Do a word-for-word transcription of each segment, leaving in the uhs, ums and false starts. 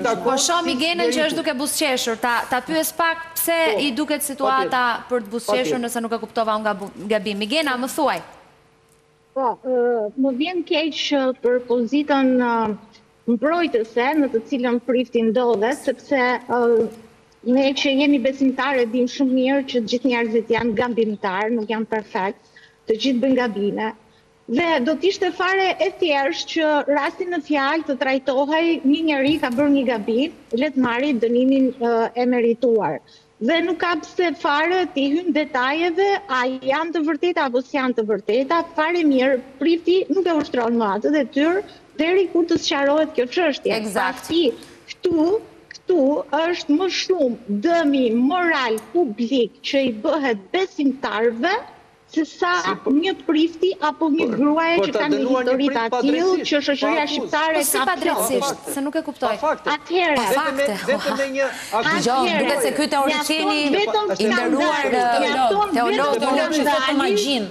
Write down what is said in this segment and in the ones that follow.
Po shoh Migenën që është duke buzëqeshur, ta pyes pak pse i duket situata për të buzëqeshur nëse nuk e kuptova unë gabim. Migena, më thuaj. Po, më vjen keq për pozitën mbrojtëse në të cilën Prifti ndodhet, sepse ne që jemi besimtarë dim shumë mirë që gjithë njerëzit janë gabimtar, nuk janë perfekt, të gjithë bëjnë gabime. Dhe do t'ishte fare e thjeshtë që rastin në fjalë të trajtohej një njeri ka bërë një gabim, le të marrë dënimin e merituar. Dhe nuk ka pse fare t'i hym detajeve, a janë të vërteta apo s'janë të vërteta, fare mirë, Prifti nuk e ushtron më atë detyrë deri kur të sqarohet kjo çështje. Pasi këtu këtu është më shumë dëmi moral publik që i bëhet besimtarëve se sa një Prifti apo një gruaje që ka një histori të tillë që shoqëria shqiptare ka padrejtisht, se nuk e kuptoj. Atëherë, fakte. Vetëm një Dgjoj, duket se ky teoricieni i nderuar teolog teolog që thotë magjin.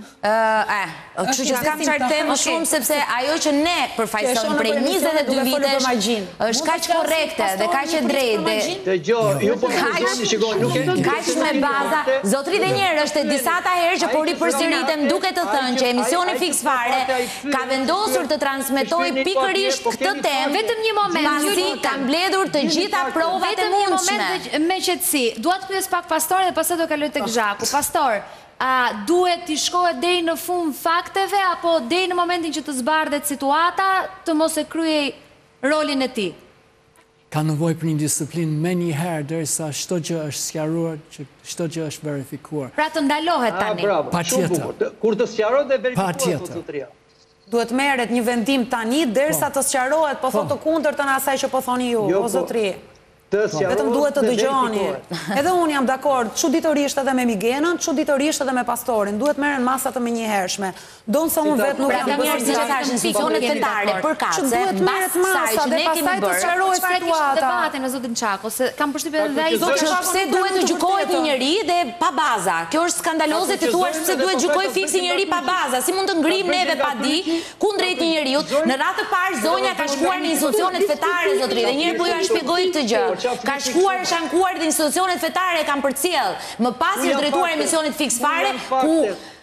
Ë, kështu që s'kam çfarë të them më shumë sepse ajo që ne përfaqësojmë prej njëzet e dy vitesh është kaq korrekte dhe kaq e drejtë. Dgjoj, ju po thoni shikoj, nuk e kaq me baza. Zotri dhe njerë është e disa ta herë që po ripërsëritem duke të thënë që emisioni Fix Fare ka vendosur të transmetoj pikërisht këtë temë vetëm një moment. Pasi ka mbledhur të gjitha provat e mundshme. Me qetësi, dua të pyes pak Pastor dhe pastaj do kaloj tek Zhaku. Pastor, a duhet t'i shkohet deri në fund fakteve apo deri në momentin që të zbardhet situata të mos e kryej rolin e tij? Ka nevojë për një disiplinë më një herë derisa çdo gjë është sqaruar, që çdo gjë është verifikuar. Pra të ndalohet tani. Patjetër. Kur të sqarohet dhe verifikohet zotëria. Duhet merret një vendim tani derisa të sqarohet, po thotë të kundërtën asaj që po thoni ju, o zotëri. Vetëm duhet të dëgjoni. Edhe unë jam dakord, çuditërisht edhe me Migenën, çuditërisht edhe me Pastorin. Duhet merren masa të menjëhershme. Donse unë vetë nuk jam njerëz që thashë institucionet fetare për kace. Duhet merret masa dhe pastaj të sqarohet situata. Debatin me zotin Çako, se kam përshtypjen edhe ai zotë pse duhet të gjykohet një njeri dhe pa baza. Kjo është skandaloze ti thua pse duhet gjykoj fiksi një njeri pa baza. Si mund të ngrim neve pa di kundrejt një njeriu? Në radhë të parë zonja ka shkuar në institucionet fetare zotëri dhe njëri po ju shpjegoj këtë gjë. Ka shkuar, është ankuar dhe institucionet fetare e kam përcjell. Më pas është drejtuar emisionit Fix Fare, ku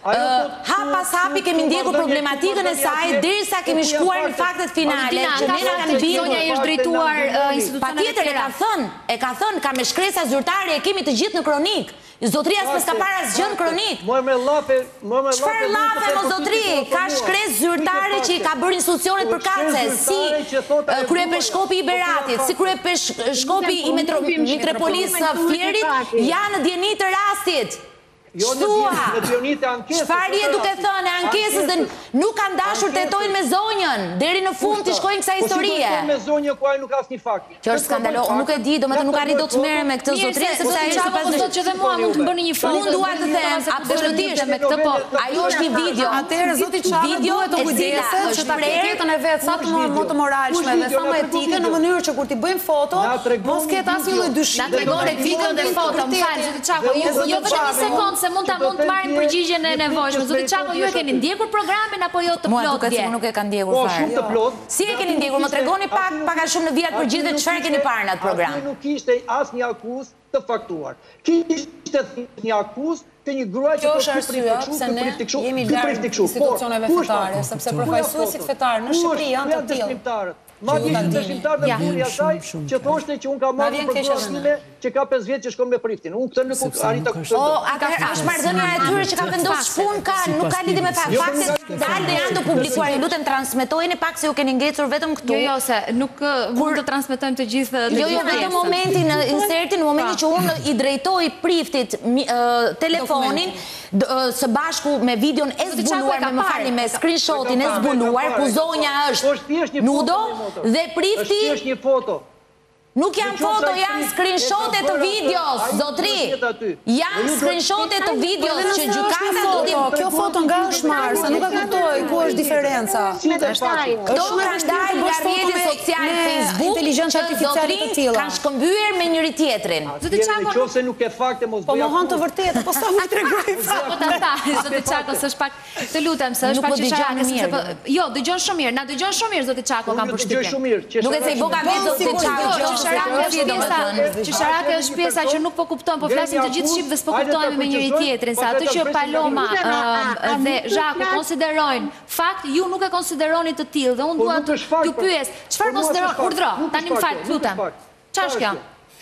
hap pas hapi kemi ndjekur problematikën e saj derisa kemi shkuar në faktet finale. Që ne na kanë bërë zonja është drejtuar institucionet patjetër e ka thënë, e ka thënë ka me shkresa zyrtare e kemi të gjithë në kronik. Zotria s'pas ka para asgjë në kronik. Mor me llafe, mor me llafe. Çfarë llafe mo zotri? Ka shkresë zyrtare që i ka bërë institucionet përkatëse, si kryepeshkopi i Beratit, si kryepeshkopi i Metropolisë Flierit, janë në dieni të rastit. Shtua, çfarë je duke thënë, ankesës dhe nuk kanë dashur të jetojnë me zonjën, deri në fund të shkojnë kësa historie. Po si me zonjë ku ai nuk ka asnjë fakt. Kjo është skandalo, unë nuk e di, domethënë nuk arri do të merrem me këtë zotëri, sepse ai është pas thotë që dhe mua mund të bëni një fakt. Unë dua të them, absolutisht me këtë, po ajo është një video. Atëherë zoti Çako video të kujdeset që ta ketë jetën e vet sa të më të moralshme dhe sa më etike në mënyrë që kur ti bëjmë foto, mos ketë asnjë lloj dyshimi. Na tregon tek video dhe foto, më fal zoti Çako, jo vetëm një sekond se mund ta mund të marrin përgjigjen e nevojshme. Zoti Çako, ju e keni ndjekur programin apo jo të plot? Mua duket se nuk e kanë ndjekur fare. Po shumë të plot. Si e keni ndjekur? Më tregoni pak, pak a shumë në vijat përgjithë çfarë keni parë në atë program? Nuk kishte asnjë akuzë të faktuar. Kishte një akuzë të një gruaje që është arsyeja pse ne jemi larg institucioneve fetare, sepse përfaqësuesit fetar në Shqipëri janë të tillë. Madje ishte dëshmimtar në punë asaj që thoshte që unë kam marrë për gruaje që ka pesë vjet që shkon me Priftin. Unë këtë nuk arrita kuptoj. O, atëherë është marrëdhënia e tyre që ka vendosur shpun ka, nuk ka lidhje me fakt. Faktet dalë dhe janë të publikuar. Ju lutem transmetojeni pak se ju keni ngecur vetëm këtu. Jo, jo, se nuk mund të transmetojmë të gjithë. Jo, jo, vetëm momentin në insertin, në momentin që unë i drejtoj Priftit telefonin së bashku me videon e zbuluar, me më falni, me screenshotin e zbuluar, ku zonja është nudo dhe Prifti... është një foto. Nuk janë foto, janë screenshotet të videos, zotri. Janë screenshotet të videos që gjykata do t'i... Kjo foto nga është marrë, se nuk e kuptoj ku është diferenca. Këto kanë dalë nga rrjetet sociale Facebook që zotri kanë shkëmbyer me njëri tjetrin. Nëse nuk e fakte mos Po mohon të vërtetë, po sa më tregoj fakte. Po ta ta, zoti Çako, s'është pak të lutem, se është pak çështja. Jo, dëgjon shumë mirë, na dëgjon shumë mirë zoti Çako, kam përshtypjen. Nuk e se i boka vetë zoti Çako. Qesharake është pjesa që nuk po kuptojmë, po flasim të gjithë shqip dhe s'po kuptojmë me njëri tjetrin, sa atë që Paloma dhe Zhaku konsiderojnë fakt, ju nuk e konsideroni të tillë dhe unë dua t'ju pyes, çfarë konsideroni? Urdhro, tani më fal, lutem. Ç'është kjo?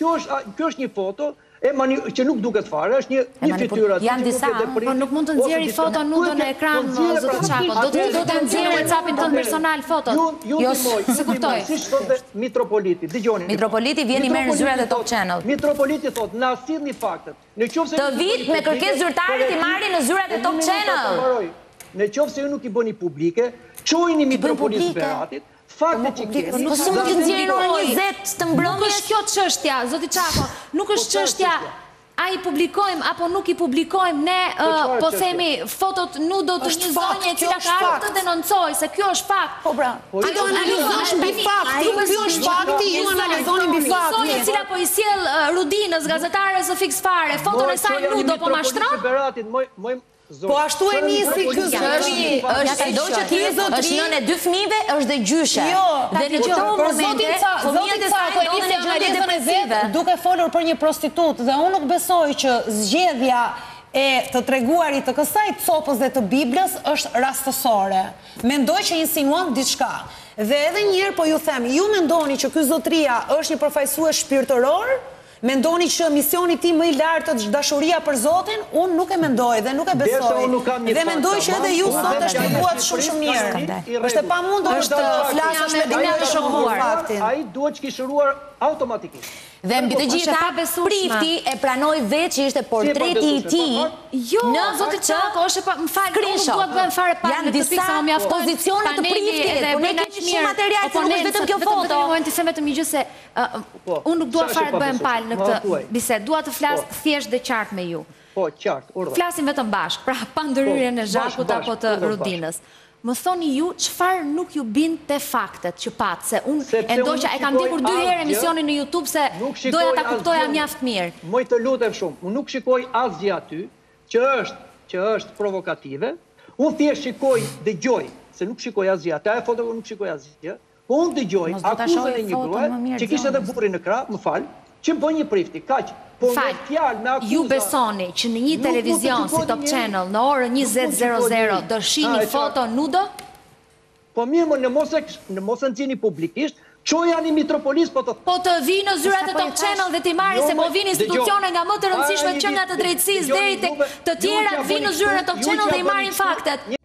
Kjo është një foto që nuk duket fare, është një fytyrë aty. Janë disa, po nuk mund të nxjerrë foto nudon në ekran, zoti Çako. Do të do të nxjerrë WhatsAppin tonë personal fotot. Jo, se kuptoj. Siç thotë Mitropoliti, dëgjoni. Mitropoliti vjen i merr në zyrat e Top Channel. Mitropoliti thotë, na sillni faktet. Të vit me kërkesë zyrtare ti marrin në zyrat e Top Channel. Në qoftë se ju nuk i bëni publike, çojini Mitropolit Beratit. Fakte që ke. Po s'u të nxjerrin orë njëzet të mbrëmjes. Nuk është kjo çështja, zoti Çako. Nuk është çështja a i publikojmë apo nuk i publikojmë ne, po themi, fotot nudo të një zonje e cila ka ardhur të denoncoj, se kjo është fakt. Po bra. Ti do analizosh mbi fakti, kjo është fakti, ju analizoni mbi fakti. Zonje e cila po i sjell Rudinës, gazetare së fiks fare, foton e saj nudo po mashtron. Po ashtu e nisi ky zotri, është do që ti zotri, është nënë dy fëmijëve, është dhe gjyshe. Jo, dhe në këto momente fëmijët e saj ndodhen në gjendje depresive. Duke folur për një prostitut dhe unë nuk besoj që zgjedhja e të treguarit të kësaj copës dhe të Biblës është rastësore. Mendoj që insinuan diçka. Dhe edhe një herë po ju them, ju mendoni që ky zotria është një përfaqësues shpirtëror? Mendoni që misioni tim më i lartë është dashuria për Zotin? Unë nuk e mendoj dhe nuk e besoj. Dhe mendoj që edhe ju sot e shpjeguat shumë shumë mirë. Është e pamundur të flasësh me dikë të shokuar faktin. Ai duhet të kishëruar automatikisht. Dhe mbi të gjitha, Prifti e pranoi vetë që ishte portreti i tij. Jo, zoti Çako, është pa, më fal, unë dua të bëjmë fare pak në disa pozicione të Priftit, por ne kemi shumë material, se nuk është vetëm kjo foto. Në momentin se vetëm një gjë se unë nuk dua fare të bëjmë palë në këtë bisedë, dua të flas thjesht dhe qartë me ju. Po, qartë, urdhë. Flasim vetëm bashkë, pra pa ndërhyrjen e Zhakut apo të Rudinës. Më thoni ju, qëfar nuk ju bind të faktet që patë, se unë e ndoqa, e kam dikur dy herë emisionin në YouTube se doja ta kuptoja mjaft mirë. Moj të lutem shumë, unë nuk shikoj asgjë aty, që është që është provokative, unë thjesht shikoj dhe gjoj, se nuk shikoj asgjë, ata e foto nuk shikoj asgjë, po unë dhe gjoj, akuzën e një grue, që kishte edhe burrin në krah, më fal, që bën një Prifti, kaq. Fal, ju besoni që në një televizion si Top Channel në orën njëzet e zero zero do shihni foto nudo? Po mirë, më në mos e nxjini publikisht, çoja një Mitropolis po të... Po të vi në zyrat e Top Channel dhe ti marri se po vinë institucione nga më të rëndësishme që nga të drejtësisë deri tek të tjerat vi në zyrat e Top Channel dhe i marrin faktet.